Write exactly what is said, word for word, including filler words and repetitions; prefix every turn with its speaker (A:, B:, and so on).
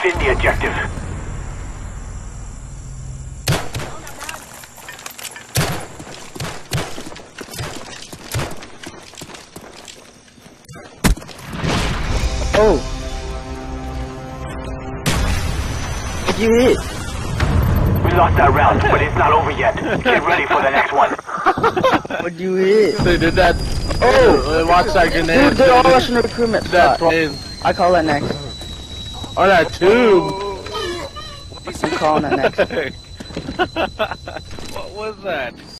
A: Defend the objective.
B: Oh. What'd you hit?
A: We lost that round, but it's not over yet. Get ready for the next one.
B: What'd you hit?
C: They did that.
B: Oh!
C: Watch that grenade.
B: Dude, they're all rushing the recruitment
C: That
B: spot.
C: plane.
B: I call that next.
C: Oh, that tube.
B: I'm calling that next.
C: What was that?